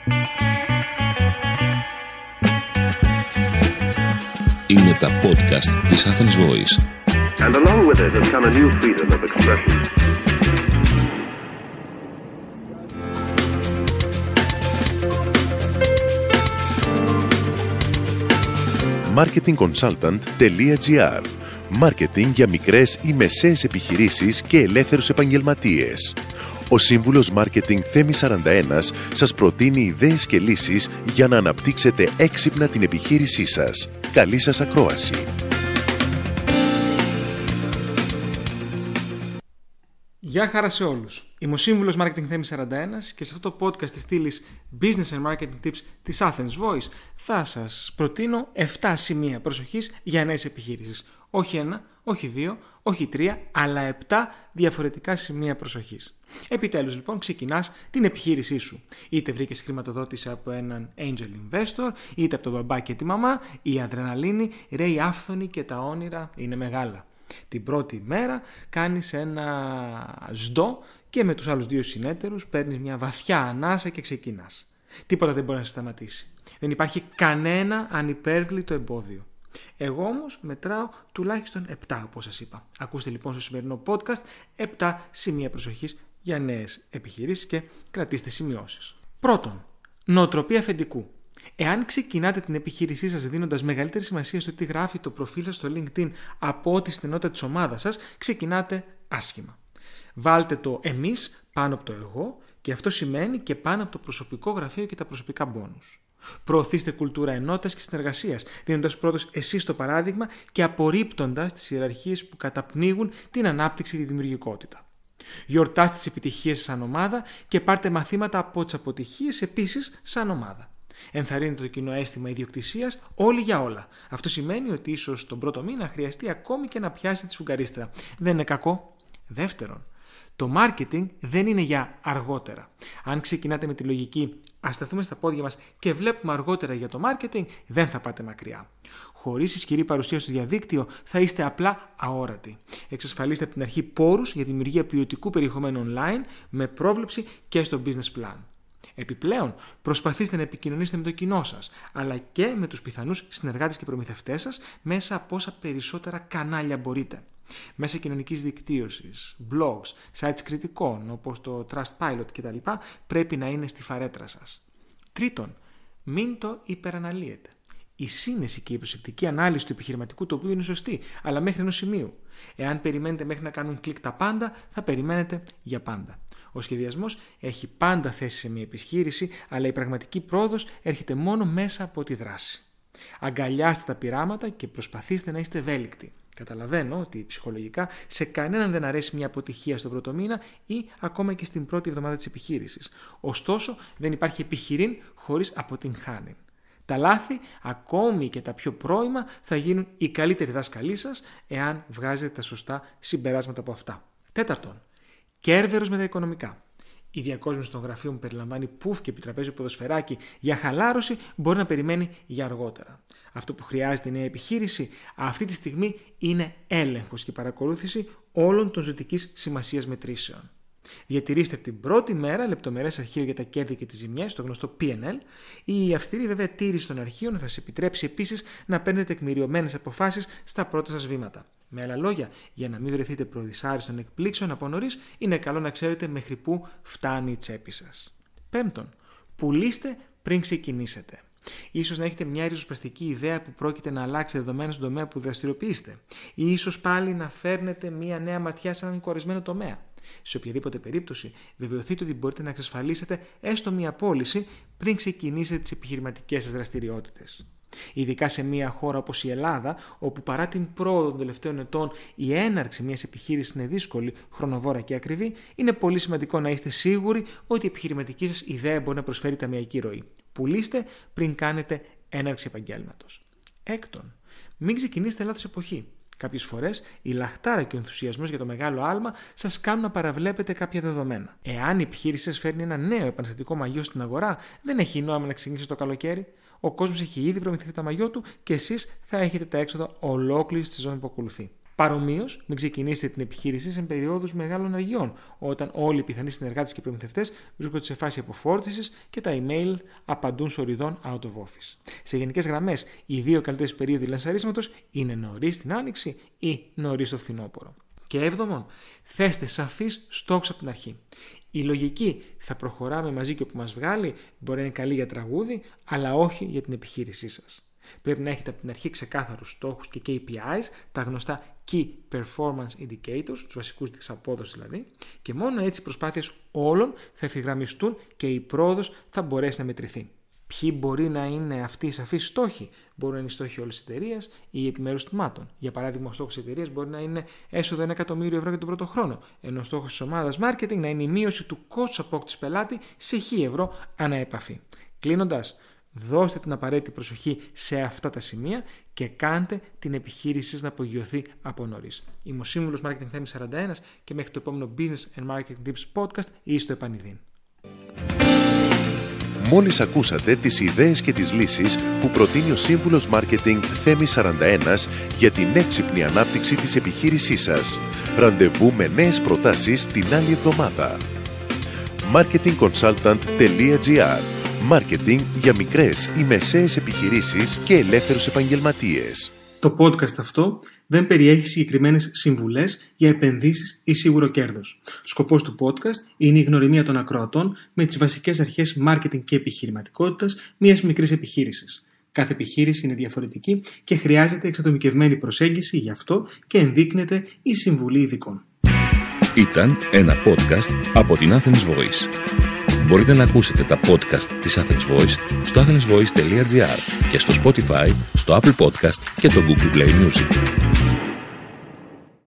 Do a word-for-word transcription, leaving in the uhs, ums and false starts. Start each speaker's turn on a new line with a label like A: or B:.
A: Είναι τα podcast της Athens Voice.
B: And along with it has come a new freedom of expression.
C: μάρκετινγκ κονσάλταντ τελεία τζι άρ. Μάρκετινγκ για μικρές ή μεσαίες επιχειρήσεις και ελεύθερους επαγγελματίες. Ο σύμβουλος Μάρκετινγκ Θέμης σαράντα ένα σας προτείνει ιδέες και λύσεις για να αναπτύξετε έξυπνα την επιχείρησή σας. Καλή σας ακρόαση.
D: Γεια χαρά σε όλους. Είμαι ο σύμβουλος Marketing Θέμης σαράντα ένα και σε αυτό το podcast της στήλης Business and Marketing Tips της Athens Voice θα σας προτείνω επτά σημεία προσοχής για νέες επιχείρησεις. Όχι ένα, όχι δύο, όχι τρία, αλλά επτά διαφορετικά σημεία προσοχής. Επιτέλους λοιπόν ξεκινάς την επιχείρησή σου. Είτε βρήκες χρηματοδότηση από έναν angel investor, είτε από τον μπαμπά και τη μαμά, η αδρεναλίνη, ρε η άφθονη και τα όνειρα είναι μεγάλα. Την πρώτη μέρα κάνεις ένα σντό και με τους άλλους δύο συνέτερους παίρνεις μια βαθιά ανάσα και ξεκινάς. Τίποτα δεν μπορεί να σε σταματήσει. Δεν υπάρχει κανένα ανυπέρβλητο εμπόδιο. Εγώ όμως μετράω τουλάχιστον επτά, όπως σας είπα. Ακούστε λοιπόν στο σημερινό podcast επτά σημεία προσοχής για νέες επιχειρήσεις και κρατήστε σημειώσεις. Πρώτον, νοοτροπία αφεντικού. Εάν ξεκινάτε την επιχείρησή σας δίνοντας μεγαλύτερη σημασία στο τι γράφει το προφίλ σας στο LinkedIn από ό,τι στην ενότητα της ομάδας σας, ξεκινάτε άσχημα. Βάλτε το εμείς πάνω από το εγώ και αυτό σημαίνει και πάνω από το προσωπικό γραφείο και τα προσωπικά μπόνους. Προωθήστε κουλτούρα ενότητας και συνεργασίας, δίνοντας πρώτος εσείς το παράδειγμα και απορρίπτοντας τις ιεραρχίες που καταπνίγουν την ανάπτυξη και τη δημιουργικότητα. Γιορτάστε τις επιτυχίες σαν ομάδα και πάρτε μαθήματα από τις αποτυχίες επίσης σαν ομάδα. Ενθαρρύνετε το κοινό αίσθημα ιδιοκτησίας όλοι για όλα. Αυτό σημαίνει ότι ίσως τον πρώτο μήνα χρειαστεί ακόμη και να πιάσετε τη σφουγγαρίστρα. Δεν είναι κακό. Δεύτερον, το marketing δεν είναι για αργότερα. Αν ξεκινάτε με τη λογική «ας σταθούμε στα πόδια μας και βλέπουμε αργότερα για το marketing», δεν θα πάτε μακριά. Χωρίς ισχυρή παρουσία στο διαδίκτυο θα είστε απλά αόρατοι. Εξασφαλίστε από την αρχή πόρους για δημιουργία ποιοτικού περιεχομένου online με πρόβλεψη και στο business plan. Επιπλέον, προσπαθήστε να επικοινωνήσετε με το κοινό σας, αλλά και με τους πιθανούς συνεργάτες και προμηθευτές σας μέσα από όσα περισσότερα κανάλια μπορείτε. Μέσα κοινωνικής δικτύωσης, blogs, sites κριτικών όπως το Trustpilot κτλ. Πρέπει να είναι στη φαρέτρα σας. Τρίτον, μην το υπεραναλύετε. Η σύνεση και η προσεκτική ανάλυση του επιχειρηματικού τοπίου είναι σωστή, αλλά μέχρι ενός σημείου. Εάν περιμένετε μέχρι να κάνουν κλικ τα πάντα, θα περιμένετε για πάντα. Ο σχεδιασμός έχει πάντα θέση σε μια επιχείρηση, αλλά η πραγματική πρόοδος έρχεται μόνο μέσα από τη δράση. Αγκαλιάστε τα πειράματα και προσπαθήστε να είστε ευέλικτοι. Καταλαβαίνω ότι ψυχολογικά σε κανέναν δεν αρέσει μια αποτυχία στον πρώτο μήνα ή ακόμα και στην πρώτη εβδομάδα της επιχείρησης. Ωστόσο, δεν υπάρχει επιχειρήν χωρίς αποτυγχάνει. Τα λάθη, ακόμη και τα πιο πρώιμα, θα γίνουν οι καλύτεροι δάσκαλοι σας εάν βγάζετε τα σωστά συμπεράσματα από αυτά. Τέταρτον, κέρβερος με τα οικονομικά. Η διακόσμηση των γραφείων που περιλαμβάνει πουφ και επιτραπέζιο ποδοσφαιράκι για χαλάρωση μπορεί να περιμένει για αργότερα. Αυτό που χρειάζεται η νέα επιχείρηση αυτή τη στιγμή είναι έλεγχος και παρακολούθηση όλων των ζωτικής σημασίας μετρήσεων. Διατηρήστε από την πρώτη μέρα λεπτομερές αρχείο για τα κέρδη και τις ζημιές, το γνωστό πι εν ελ. Η αυστηρή βέβαια τήρηση των αρχείων θα σας επιτρέψει επίσης να παίρνετε τεκμηριωμένες αποφάσεις στα πρώτα σας βήματα. Με άλλα λόγια, για να μην βρεθείτε προδυσάριστον εκπλήξεων από νωρίς, είναι καλό να ξέρετε μέχρι πού φτάνει η τσέπη σας. Πέμπτον, πουλήστε πριν ξεκινήσετε. Ίσως να έχετε μια ριζοσπαστική ιδέα που πρόκειται να αλλάξει δεδομένα στον τομέα που δραστηριοποιείστε, ή ίσως πάλι να φέρνετε μια νέα ματιά σε έναν κορισμένο τομέα. Σε οποιαδήποτε περίπτωση, βεβαιωθείτε ότι μπορείτε να εξασφαλίσετε έστω μια πώληση πριν ξεκινήσετε τις επιχειρηματικές σας δραστηριότητες. Ειδικά σε μια χώρα όπως η Ελλάδα, όπου παρά την πρόοδο των τελευταίων ετών η έναρξη μιας επιχείρησης είναι δύσκολη, χρονοβόρα και ακριβή, είναι πολύ σημαντικό να είστε σίγουροι ότι η επιχειρηματική σας ιδέα μπορεί να προσφέρει ταμιακή ροή. Πουλήστε πριν κάνετε έναρξη επαγγέλματος. Έκτον, μην ξεκινήσετε λάθος εποχή. Κάποιες φορές η λαχτάρα και ο ενθουσιασμός για το μεγάλο άλμα σας κάνουν να παραβλέπετε κάποια δεδομένα. Εάν η επιχείρηση σας φέρνει ένα νέο επαναστατικό μαγιό στην αγορά, δεν έχει νόημα να ξεκινήσει το καλοκαίρι. Ο κόσμος έχει ήδη προμηθευτεί τα μαγιό του και εσείς θα έχετε τα έξοδα ολόκληρη στη σεζόν που ακολουθεί. Παρομοίως, μην ξεκινήσετε την επιχείρηση σε περιόδους μεγάλων ενεργειών, όταν όλοι οι πιθανοί συνεργάτες και προμηθευτές βρίσκονται σε φάση αποφόρτισης και τα email απαντούν σοριδών out of office. Σε γενικές γραμμές, οι δύο καλύτερες περίοδοι λανσαρίσματος είναι νωρίς την άνοιξη ή νωρίς το φθινόπωρο. Και έβδομον, θέστε σαφείς στόχους από την αρχή. Η λογική θα προχωράμε μαζί και όπου μας βγάλει μπορεί να είναι καλή για τραγούδι, αλλά όχι για την επιχείρησή σας. Πρέπει να έχετε από την αρχή ξεκάθαρους στόχους και κέι πι άις, τα γνωστά Key Performance Indicators, τους βασικούς δείκτες απόδοσης δηλαδή, και μόνο έτσι οι προσπάθειες όλων θα ευθυγραμμιστούν και η πρόοδος θα μπορέσει να μετρηθεί. Ποιοι μπορεί να είναι αυτοί οι σαφείς στόχοι? Μπορεί να είναι οι στόχοι όλης της εταιρείας ή επιμέρους τμήματων. Για παράδειγμα, ο στόχος της εταιρείας μπορεί να είναι έσοδο ένα εκατομμύριο ευρώ για τον πρώτο χρόνο, ενώ ο στόχος της ομάδας marketing να είναι η μείωση του κόστους απόκτησης πελάτη σε χίλια ευρώ ανά επαφή. Κλείνοντας, δώστε την απαραίτητη προσοχή σε αυτά τα σημεία και κάντε την επιχείρησή σας να απογειωθεί από νωρίς. Είμαι ο Σύμβουλος Marketing Θέμης σαράντα ένα και μέχρι το επόμενο Business and Marketing Tips Podcast ή στο επανειδήν.
C: Μόλις ακούσατε τις ιδέες και τις λύσεις που προτείνει ο Σύμβουλος Marketing Θέμης σαράντα ένα για την έξυπνη ανάπτυξη της επιχείρησής σας. Ραντεβού με νέες προτάσεις την άλλη εβδομάδα. marketing consultant τελεία τζι άρ. Μάρκετινγκ για μικρές ή μεσαίες επιχειρήσεις και ελεύθερους επαγγελματίες.
D: Το podcast αυτό δεν περιέχει συγκεκριμένες συμβουλές για επενδύσεις ή σίγουρο κέρδος. Σκοπός του podcast είναι η γνωριμία των ακροατών με τις βασικές αρχές marketing και επιχειρηματικότητας μιας μικρής επιχείρησης. Κάθε επιχείρηση είναι διαφορετική και χρειάζεται εξατομικευμένη προσέγγιση, γι' αυτό και ενδείκνεται η συμβουλή ειδικών.
A: Ήταν ένα podcast από την Athens Voice. Μπορείτε να ακούσετε τα podcast της Athens Voice στο athens voice τελεία τζι άρ και στο Spotify, στο Apple Podcast και το Google Play Music.